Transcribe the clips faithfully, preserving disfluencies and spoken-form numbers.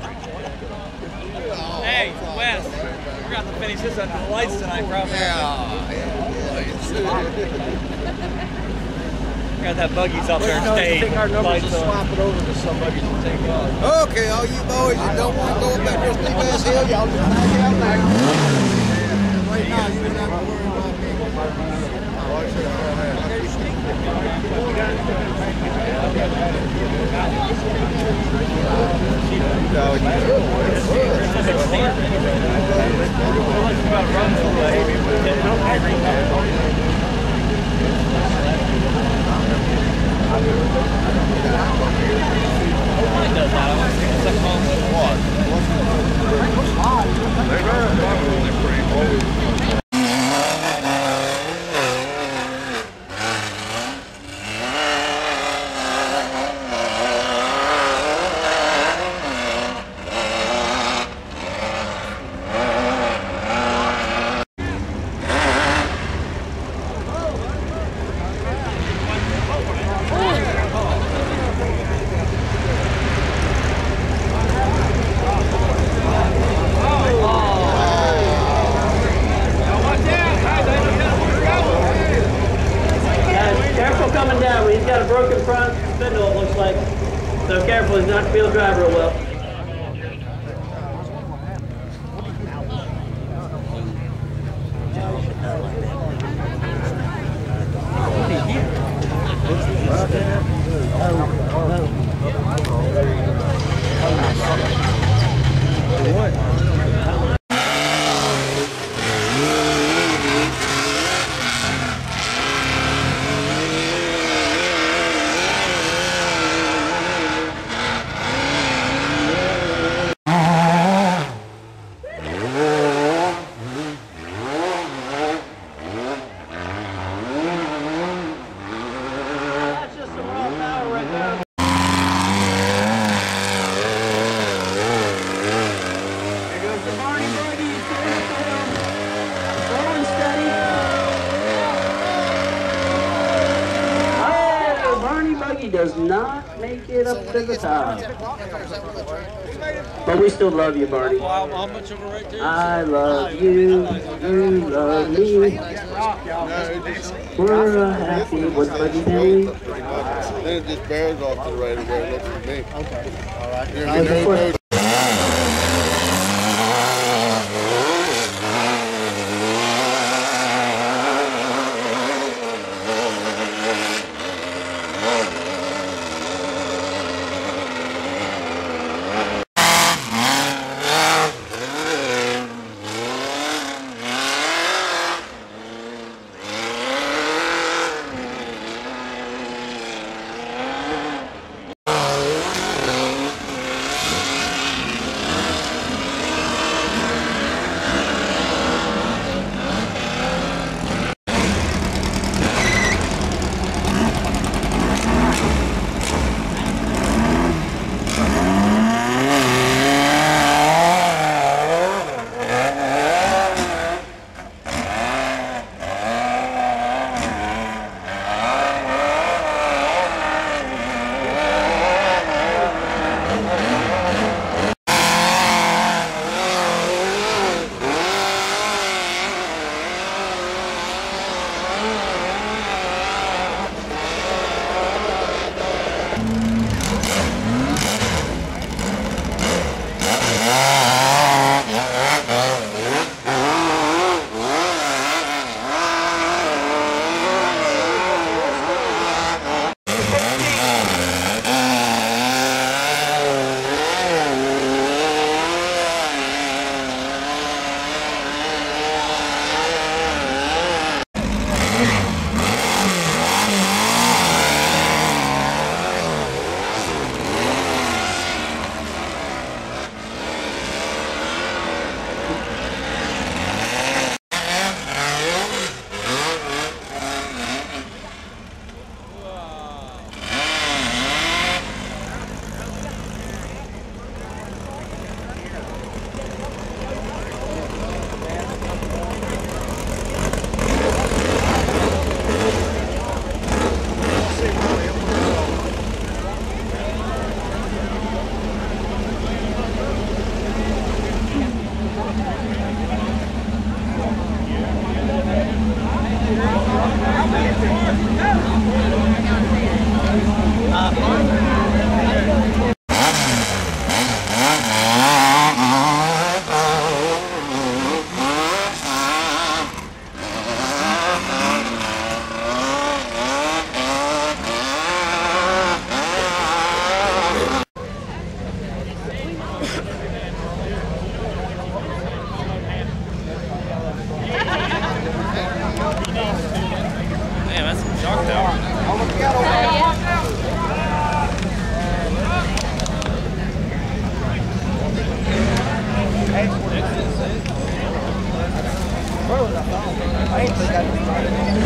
Hey, Wes, we're going to finish this under the lights tonight, probably. Yeah, yeah, lights. Got that buggies up there No, staying. take our numbers and swap it over to somebody to take off. Okay, all you boys that don't want to go up that real steep ass hill, y'all just back out now. Right now, you don't have to worry about me. He's got a broken front spindle, it looks like. So careful, he's not field drive real well. Does not make it up to the top. But we still love you, Barney. I love you, you love me. We're uh, happy with Buddy Day. Then it just bears off to the right of where it looks to me. Okay. All right. You know, Uh, I ain't think I could find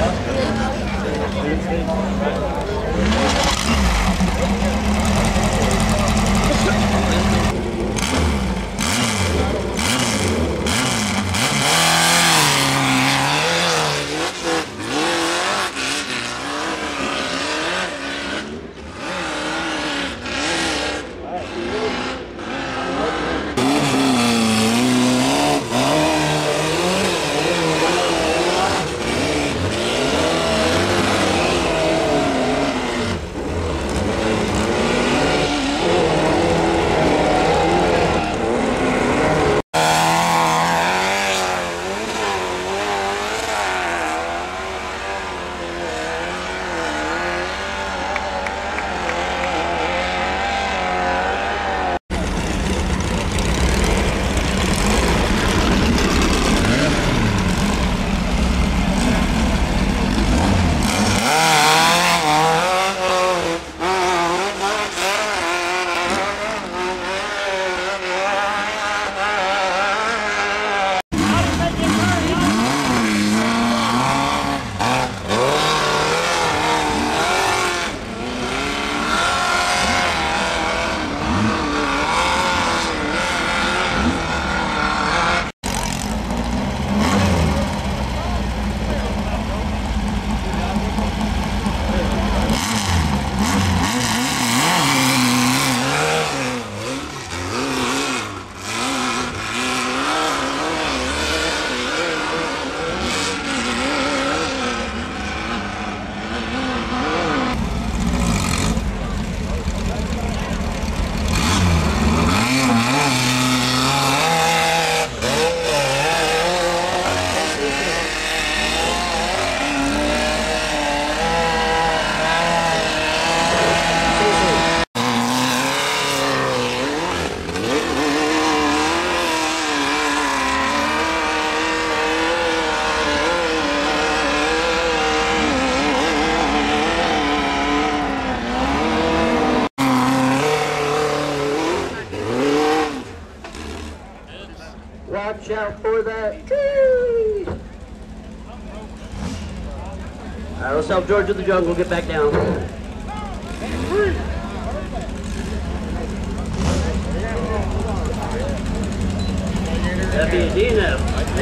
Watch out for that tree! Alright, let's help George of the Jungle get back down. That'd be a D now.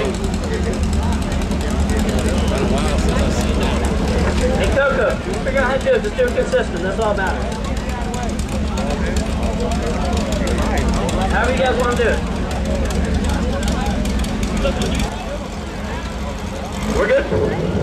Hey Coco, figure out how to do it. Just do it consistent. That's all about it. However you guys want to do it. We're good?